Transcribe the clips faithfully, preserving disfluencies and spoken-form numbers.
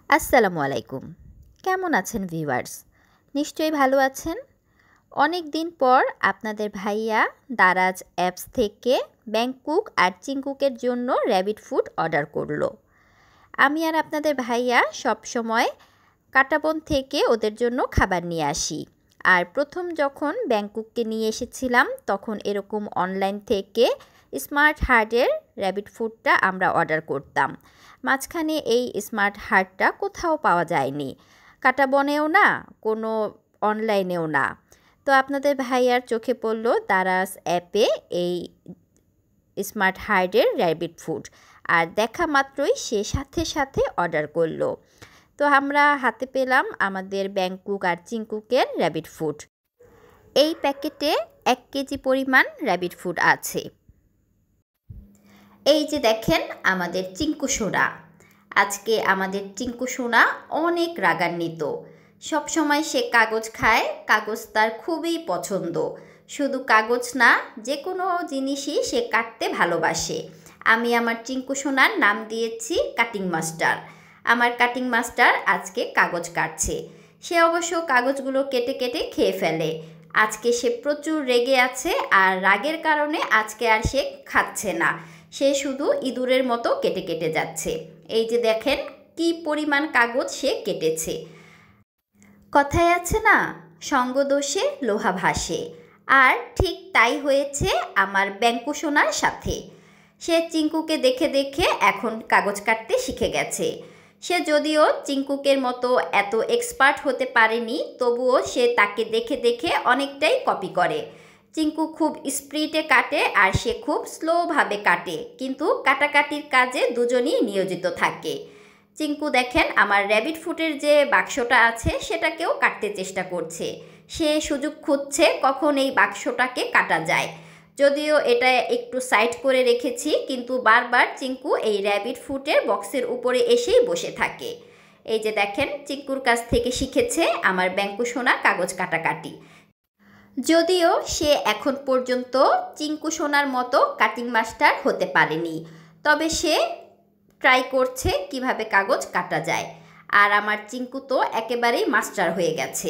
আসসালামু আলাইকুম। কেমন আছেন ভিউয়ার্স? নিশ্চয়ই ভালো আছেন। অনেক দিন পর আপনাদের ভাইয়া দারাজ অ্যাপস থেকে ব্যাংকুক আর চিংকুকের জন্য র্যাবিট ফুড অর্ডার করলো। আমি আর আপনাদের ভাইয়া সব সময় কাটাবন থেকে ওদের জন্য খাবার নিয়ে আসি। আর প্রথম যখন ব্যাংকুককে নিয়ে এসেছিলাম তখন এরকম অনলাইন থেকে স্মার্ট হার্টের র্যাবিট ফুডটা আমরা অর্ডার করতাম। মাঝখানে এই স্মার্ট হার্টটা কোথাও পাওয়া যায়নি, কাটাবনেও না, কোনো অনলাইনেও না। তো আপনাদের ভাইয়ার চোখে পড়ল দারাজ অ্যাপে এই স্মার্ট হার্টের র্যাবিট ফুড, আর দেখা মাত্রই সে সাথে সাথে অর্ডার করলো। তো আমরা হাতে পেলাম আমাদের ব্যাংকুক আর চিংকুকের র্যাবিট ফুড। এই প্যাকেটে এক কেজি পরিমাণ র্যাবিট ফুড আছে। এই যে দেখেন আমাদের চিঙ্কু সোনা। আজকে আমাদের চিঙ্কু সোনা অনেক রাগান্বিত। সবসময় সে কাগজ খায়, কাগজ তার খুবই পছন্দ। শুধু কাগজ না, যে কোনো জিনিসই সে কাটতে ভালোবাসে। আমি আমার চিঙ্কু সোনার নাম দিয়েছি কাটিং মাস্টার। আমার কাটিং মাস্টার আজকে কাগজ কাটছে। সে অবশ্য কাগজগুলো কেটে কেটে খেয়ে ফেলে। আজকে সে প্রচুর রেগে আছে, আর রাগের কারণে আজকে আর সে খাচ্ছে না। সে শুধু ইঁদুরের মতো কেটে কেটে যাচ্ছে। এই যে দেখেন কি পরিমাণ কাগজ সে কেটেছে। কথায় আছে না, সঙ্গদোষে লোহা ভাসে, আর ঠিক তাই হয়েছে আমার ব্যাংকু সোনার সাথে। সে চিঙ্কুকে দেখে দেখে এখন কাগজ কাটতে শিখে গেছে। সে যদিও চিঙ্কুকের মতো এত এক্সপার্ট হতে পারেনি, তবুও সে তাকে দেখে দেখে অনেকটাই কপি করে। চিঙ্কু খুব স্পিডে কাটে আর সে খুব স্লোভাবে কাটে, কিন্তু কাটাকাটির কাজে দুজনই নিয়োজিত থাকে। চিঙ্কু দেখেন আমার র্যাবিট ফুডের যে বাক্সটা আছে সেটাকেও কাটতে চেষ্টা করছে। সে সুযোগ খুঁজছে কখন এই বাক্সটাকে কাটা যায়। যদিও এটা একটু সাইড করে রেখেছি, কিন্তু বারবার চিঙ্কু এই র্যাবিট ফুডের বক্সের উপরে এসেই বসে থাকে। এই যে দেখেন চিঙ্কুর কাছ থেকে শিখেছে আমার ব্যাংকু সোনা কাগজ কাটাকাটি। যদিও সে এখন পর্যন্ত চিঙ্কু সোনার মতো কাটিং মাস্টার হতে পারেনি, তবে সে ট্রাই করছে কিভাবে কাগজ কাটা যায়। আর আমার চিঙ্কু তো একেবারেই মাস্টার হয়ে গেছে।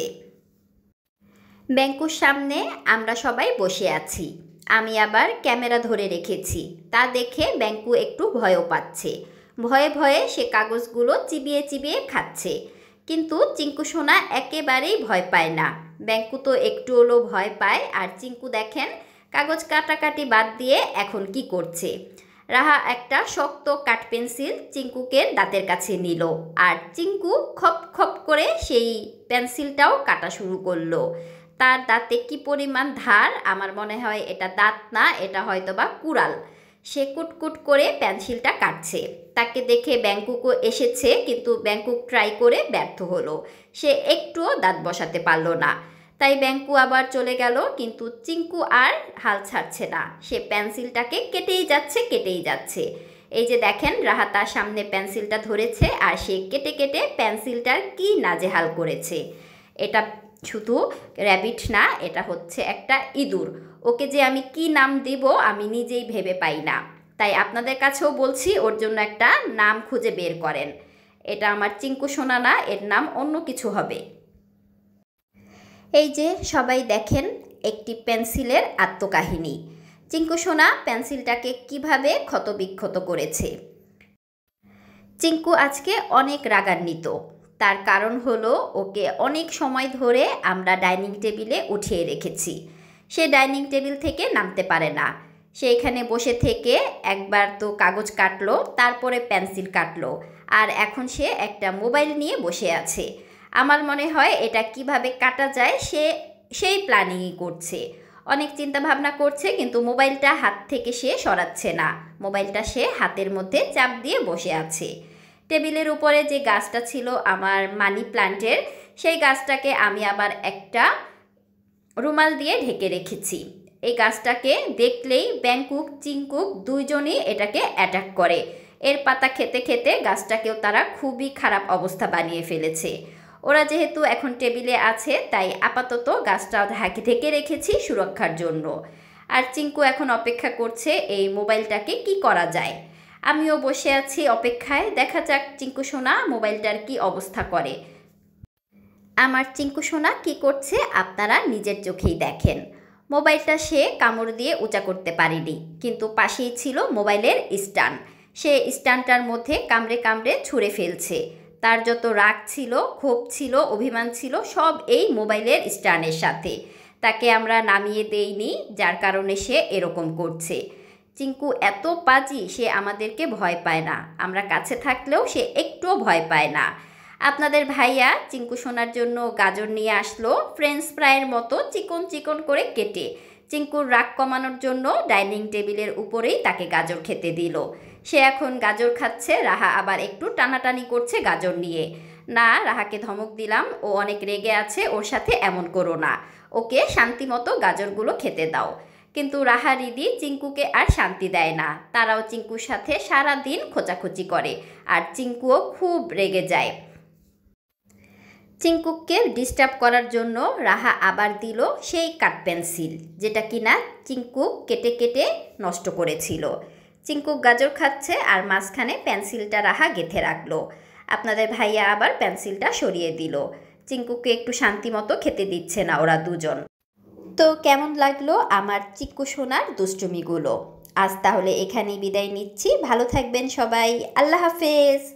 ব্যাংকুর সামনে আমরা সবাই বসে আছি। আমি আবার ক্যামেরা ধরে রেখেছি, তা দেখে ব্যাংকু একটু ভয়ও পাচ্ছে। ভয়ে ভয়ে সে কাগজগুলো চিবিয়ে চিবিয়ে খাচ্ছে। কিন্তু চিঙ্কু সোনা একেবারেই ভয় পায় না। ব্যাংকু তো একটু হলেও ভয় পায়। আর চিঙ্কু দেখেন কাগজ কাটাকাটি বাদ দিয়ে এখন কি করছে। রাহা একটা শক্ত কাঠ পেন্সিল চিঙ্কুকে দাঁতের কাছে নিল, আর চিঙ্কু খপ খপ করে সেই পেন্সিলটাও কাটা শুরু করলো। তার দাঁতে কি পরিমাণ ধার, আমার মনে হয় এটা দাঁত না, এটা হয়তো বা কুড়াল। সে কুটকুট করে পেন্সিলটা কাটছে। তাকে দেখে ব্যাংকুকও এসেছে, কিন্তু ব্যাংকুক ট্রাই করে ব্যর্থ হলো। সে একটুও দাঁত বসাতে পারলো না। তাই ব্যাংকু আবার চলে গেল, কিন্তু চিঙ্কু আর হাল ছাড়ছে না। সে পেন্সিলটাকে কেটেই যাচ্ছে কেটেই যাচ্ছে। এই যে দেখেন রাহা তার সামনে পেন্সিলটা ধরেছে, আর সে কেটে কেটে পেন্সিলটার কি নাজেহাল করেছে। এটা শুধু র্যাবিট না, এটা হচ্ছে একটা ইঁদুর। ওকে যে আমি কি নাম দিব আমি নিজেই ভেবে পাই না। তাই আপনাদের কাছেও বলছি ওর জন্য একটা নাম খুঁজে বের করেন। এটা আমার চিঙ্কু সোনা না, এর নাম অন্য কিছু হবে। এই যে সবাই দেখেন একটি পেন্সিলের আত্মকাহিনী। চিঙ্কু সোনা পেন্সিলটাকে কিভাবে ক্ষতবিক্ষত করেছে। চিঙ্কু আজকে অনেক রাগান্বিত। তার কারণ হলো ওকে অনেক সময় ধরে আমরা ডাইনিং টেবিলে উঠিয়ে রেখেছি। সে ডাইনিং টেবিল থেকে নামতে পারে না। সে এখানে বসে থেকে একবার তো কাগজ কাটলো, তারপরে পেন্সিল কাটলো, আর এখন সে একটা মোবাইল নিয়ে বসে আছে। আমার মনে হয় এটা কিভাবে কাটা যায় সে সেই প্ল্যানিংই করছে। অনেক চিন্তা ভাবনা করছে, কিন্তু মোবাইলটা হাত থেকে সে সরাচ্ছে না। মোবাইলটা সে হাতের মধ্যে চাপ দিয়ে বসে আছে। টেবিলের উপরে যে গাছটা ছিল আমার মানি প্ল্যান্টের, সেই গাছটাকে আমি আবার একটা রুমাল দিয়ে ঢেকে রেখেছি। এই গাছটাকে দেখলেই ব্যাংকুক চিঙ্কুক দুইজনই এটাকে অ্যাটাক করে। এর পাতা খেতে খেতে গাছটাকেও তারা খুবই খারাপ অবস্থা বানিয়ে ফেলেছে। ওরা যেহেতু এখন টেবিলে আছে, তাই আপাতত গাছটা ঢাকে ঢেকে রেখেছি সুরক্ষার জন্য। আর চিঙ্কু এখন অপেক্ষা করছে এই মোবাইলটাকে কি করা যায়। আমিও বসে আছি অপেক্ষায়, দেখা যাক চিঙ্কু সোনা মোবাইলটার কি অবস্থা করে। আমার চিঙ্কু সোনা কী করছে আপনারা নিজের চোখেই দেখেন। মোবাইলটা সে কামড় দিয়ে উঁচা করতে পারেনি, কিন্তু পাশেই ছিল মোবাইলের স্ট্যান্ড। সে স্ট্যান্ডটার মধ্যে কামড়ে কামড়ে ছুঁড়ে ফেলছে। তার যত রাগ ছিল, ক্ষোভ ছিল, অভিমান ছিল, সব এই মোবাইলের স্ট্যান্ডের সাথে। তাকে আমরা নামিয়ে দেইনি, যার কারণে সে এরকম করছে। চিঙ্কু এত পাজি, সে আমাদেরকে ভয় পায় না। আমরা কাছে থাকলেও সে একটুও ভয় পায় না। আপনাদের ভাইয়া চিঙ্কু সোনার জন্য গাজর নিয়ে আসলো, ফ্রেঞ্চ ফ্রাইয়ের মতো চিকন চিকন করে কেটে। চিঙ্কুর রাগ কমানোর জন্য ডাইনিং টেবিলের উপরেই তাকে গাজর খেতে দিল। সে এখন গাজর খাচ্ছে। রাহা আবার একটু টানাটানি করছে গাজর নিয়ে। না, রাহাকে ধমক দিলাম, ও অনেক রেগে আছে, ওর সাথে এমন করো না, ওকে শান্তি মতো গাজরগুলো খেতে দাও। কিন্তু রাহা রিদি চিঙ্কুকে আর শান্তি দেয় না। তারাও চিঙ্কুর সাথে সারা দিন খোঁচাখুচি করে, আর চিঙ্কুও খুব রেগে যায়। চিঙ্কুকে ডিস্টার্ব করার জন্য রাহা আবার দিল সেই কাঠ পেন্সিল, যেটা কিনা চিঙ্কু কেটে কেটে নষ্ট করেছিল। চিঙ্কু গাজর খাচ্ছে আর মাঝখানে পেন্সিলটা রাহা গেঁথে রাখলো। আপনাদের ভাইয়া আবার পেন্সিলটা সরিয়ে দিল। চিঙ্কুকে একটু শান্তি মতো খেতে দিচ্ছে না ওরা দুজন। তো কেমন লাগলো আমার চিঙ্কু সোনার দুষ্টুমিগুলো? আজ তাহলে এখানেই বিদায় নিচ্ছি। ভালো থাকবেন সবাই। আল্লাহ হাফেজ।